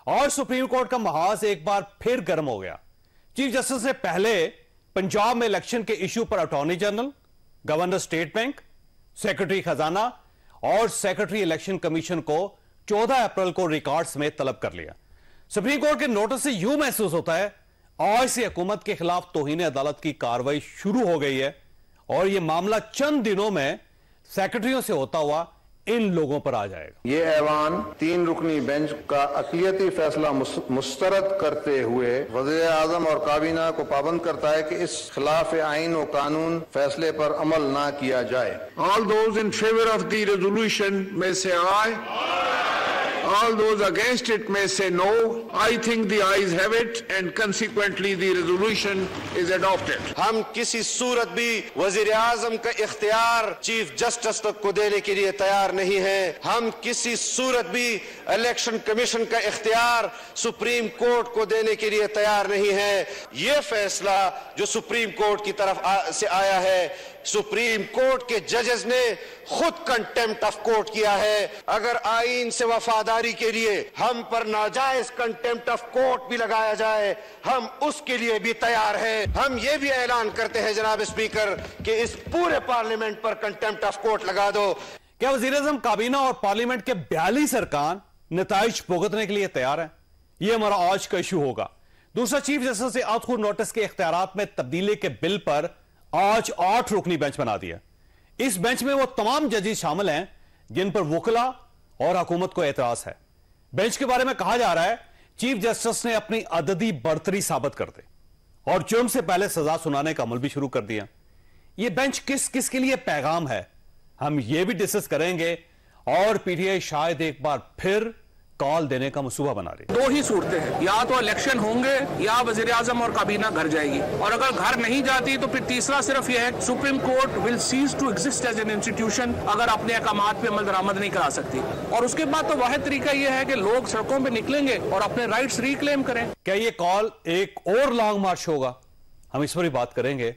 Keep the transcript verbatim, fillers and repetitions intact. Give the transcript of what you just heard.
और supreme court का महाज एक बार फिर गर्म हो गया। चीफ जस्टिस ने पहले पंजाब में इलेक्शन के इश्यू पर attorney general, governor state bank, secretary खजाना और सेक्रेटरी इलेक्शन कमीशन को चौदह अप्रैल को रिकॉर्ड समेत तलब कर लिया। सुप्रीम कोर्ट के नोटिस से यूं महसूस होता है आज से हुकूमत के खिलाफ तौहीन अदालत की कार्रवाई शुरू हो गई है और यह मामला चंद दिनों में सेक्रेटरियों से होता हुआ इन लोगों पर आ जाएगा। ये ऐवान तीन रुकनी बेंच का अक़लियती फैसला मुस्तरद करते हुए वज़ीर आज़म और काबीना को पाबंद करता है कि इस खिलाफ आइन और कानून फैसले पर अमल ना किया जाए। All those in favour of the resolution में से आए, all those against it may say no. I think the ayes have it and consequently the resolution is adopted. हम किसी सूरत भी वजीर आजम का इख्तियार चीफ जस्टिस तक को देने के लिए तैयार नहीं है। हम किसी सूरत भी इलेक्शन कमीशन का इख्तियार सुप्रीम कोर्ट को देने के लिए तैयार नहीं है। ये फैसला जो सुप्रीम कोर्ट की तरफ आ, से आया है, सुप्रीम कोर्ट के जजेस ने खुद कंटेम्प्ट ऑफ कोर्ट किया है। अगर आईन से वफादारी के लिए हम पर नाजायज कंटेम्प्ट ऑफ कोर्ट भी लगाया जाए, हम उसके लिए भी तैयार हैं। हम ये भी ऐलान करते हैं जनाब स्पीकर कि इस पूरे पार्लियामेंट पर कंटेम्प्ट ऑफ कोर्ट लगा दो। क्या वज़ीर आज़म काबीना और पार्लियामेंट के बयालीस अरकान नताइज भुगतने के लिए तैयार हैं? यह हमारा आज का इशू होगा। दूसरा, चीफ जस्टिस ने आखिर नोटिस के इख्तियारात में तब्दीली के बिल पर आज आठ रुकनी बेंच बना दिया। इस बेंच में वो तमाम जजेस शामिल हैं जिन पर वकला और हुकूमत को एतराज है। बेंच के बारे में कहा जा रहा है चीफ जस्टिस ने अपनी अददी बर्तरी साबित कर दे और जुर्म से पहले सजा सुनाने का अमल भी शुरू कर दिया। यह बेंच किस किस के लिए पैगाम है, हम यह भी डिस्कस करेंगे। और पीटीआई शायद एक बार फिर कॉल देने का मंसूबा बना रही। दो ही सूरतें हैं, या तो इलेक्शन होंगे या वजीर आजम और काबीना घर जाएगी। और अगर घर नहीं जाती तो फिर तीसरा सिर्फ यह है Supreme Court will cease to exist as an institution अगर अपने अहकामात पे अमल दरामद नहीं करा सकती। और उसके बाद तो वाहिद तरीका यह है कि लोग सड़कों पे निकलेंगे और अपने राइट्स रिक्लेम करें। क्या यह कॉल एक और लॉन्ग मार्च होगा? हम इस पर ही बात करेंगे।